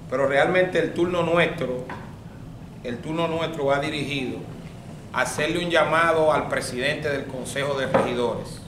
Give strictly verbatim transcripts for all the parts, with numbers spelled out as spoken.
pero realmente el turno nuestro, el turno nuestro va dirigido a hacerle un llamado al presidente del Consejo de Regidores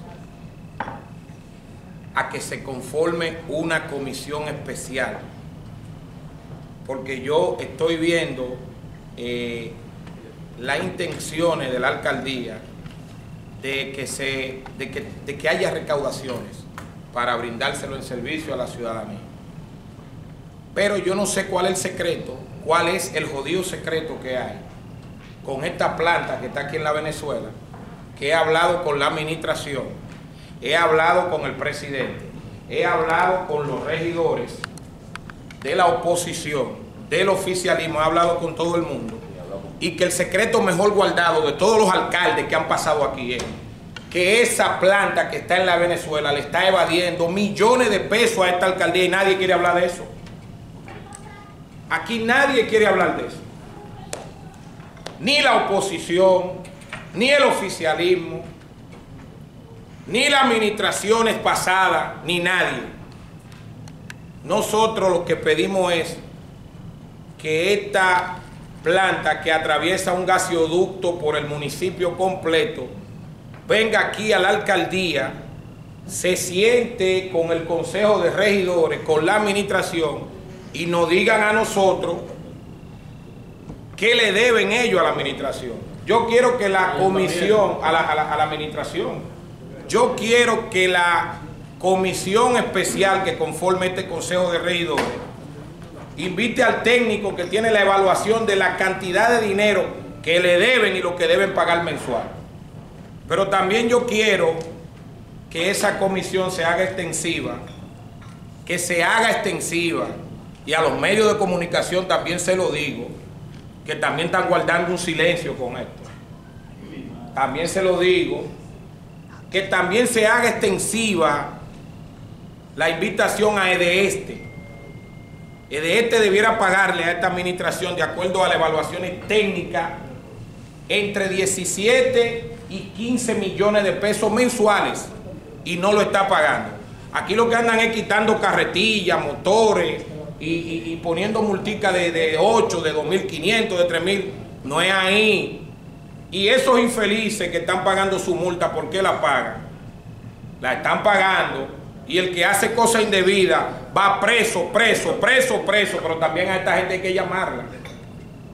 a que se conforme una comisión especial, porque yo estoy viendo eh, las intenciones de la alcaldía de que, se, de, que, de que haya recaudaciones para brindárselo en servicio a la ciudadanía. Pero yo no sé cuál es el secreto, cuál es el jodido secreto que hay con esta planta que está aquí en la Venezuela, que he hablado con la administración, he hablado con el presidente, he hablado con los regidores de la oposición, del oficialismo, he hablado con todo el mundo, y que el secreto mejor guardado de todos los alcaldes que han pasado aquí es que esa planta que está en la Venezuela le está evadiendo millones de pesos a esta alcaldía y nadie quiere hablar de eso. Aquí nadie quiere hablar de eso. Ni la oposición, ni el oficialismo, ni las administraciones pasadas, ni nadie. Nosotros lo que pedimos es que esta planta que atraviesa un gasoducto por el municipio completo venga aquí a la alcaldía, se siente con el Consejo de Regidores, con la administración, y nos digan a nosotros qué le deben ellos a la administración. Yo quiero que la comisión, a la, a la, a la administración, yo quiero que la comisión especial que conforme este Consejo de Regidores invite al técnico que tiene la evaluación de la cantidad de dinero que le deben y lo que deben pagar mensual. Pero también yo quiero que esa comisión se haga extensiva, que se haga extensiva, y a los medios de comunicación también se lo digo, que también están guardando un silencio con esto. También se lo digo, que también se haga extensiva la invitación a EDESTE. EDESTE debiera pagarle a esta administración, de acuerdo a las evaluaciones técnicas, entre diecisiete y quince millones de pesos mensuales, y no lo está pagando. Aquí lo que andan es quitando carretillas, motores, y, y, y poniendo multica de, de ocho, de dos mil quinientos, de tres mil. No es ahí. Y esos infelices que están pagando su multa, ¿por qué la pagan? La están pagando, y el que hace cosas indebidas va preso, preso, preso, preso, pero también a esta gente hay que llamarla.